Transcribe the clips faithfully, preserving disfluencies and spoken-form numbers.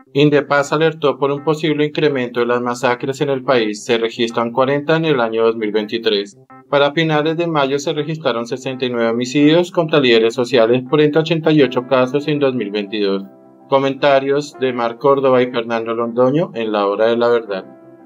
Indepaz alertó por un posible incremento de las masacres en el país. Se registran cuarenta en el año dos mil veintitrés. Para finales de mayo se registraron sesenta y nueve homicidios contra líderes sociales frente a ochenta y ocho casos en dos mil veintidós. Comentarios de Mar Córdoba y Fernando Londoño en La Hora de la Verdad.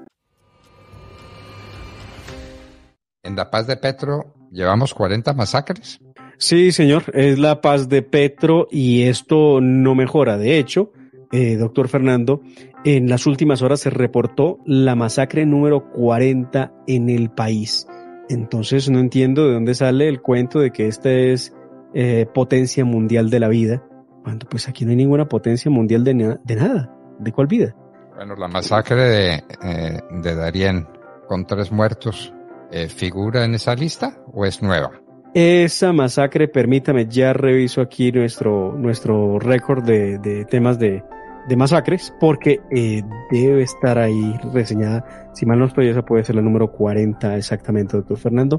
En La Paz de Petro llevamos cuarenta masacres. Sí, señor, es La Paz de Petro y esto no mejora. De hecho, eh, doctor Fernando, en las últimas horas se reportó la masacre número cuarenta en el país. Entonces no entiendo de dónde sale el cuento de que esta es eh, potencia mundial de la vida, cuando pues aquí no hay ninguna potencia mundial de, na- de nada. ¿De cuál vida? Bueno, la masacre de, eh, de Darién con tres muertos, eh, ¿figura en esa lista o es nueva? Esa masacre, permítame, ya reviso aquí nuestro, nuestro récord de, de temas de, de masacres, porque eh, debe estar ahí reseñada. Si mal no estoy, esa puede ser la número cuarenta exactamente, doctor Fernando.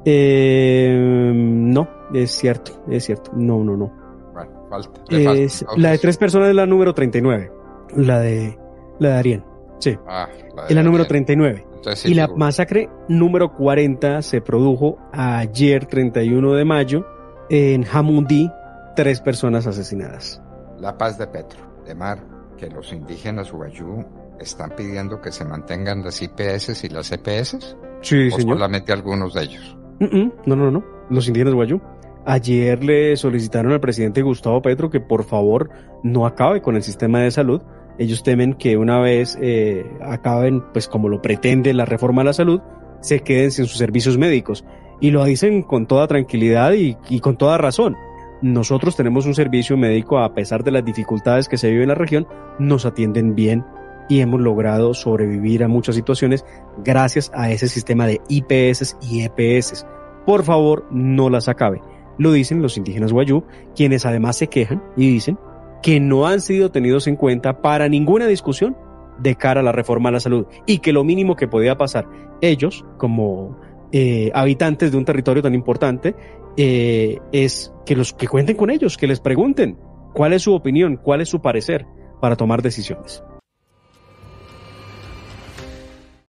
Eh, no, es cierto, es cierto. No, no, no. Bueno, falta. le falta, Es, entonces. la de tres personas es la número treinta y nueve. La de, la de Darien. Sí, Ah, la de es la número Darién. treinta y nueve. Entonces sí Y la figura. masacre número cuarenta se produjo ayer, treinta y uno de mayo, en Jamundí, tres personas asesinadas. La Paz de Petro, de Mar, que los indígenas Ubayú están pidiendo que se mantengan las I P S y las E P S, Sí, o señor. solamente algunos de ellos. Mm-mm, no, no, no. Los indígenas guayú. Ayer le solicitaron al presidente Gustavo Petro que por favor no acabe con el sistema de salud. Ellos temen que una vez eh, acaben, pues como lo pretende la reforma a la salud, se queden sin sus servicios médicos. Y lo dicen con toda tranquilidad y, y con toda razón. Nosotros tenemos un servicio médico, a pesar de las dificultades que se viven en la región, nos atienden bien y hemos logrado sobrevivir a muchas situaciones gracias a ese sistema de I P S y E P S. Por favor, no las acabe. Lo dicen los indígenas guayú, quienes además se quejan y dicen que no han sido tenidos en cuenta para ninguna discusión de cara a la reforma a la salud y que lo mínimo que podía pasar ellos, como eh, habitantes de un territorio tan importante, eh, es que los que cuenten con ellos, que les pregunten cuál es su opinión, cuál es su parecer para tomar decisiones.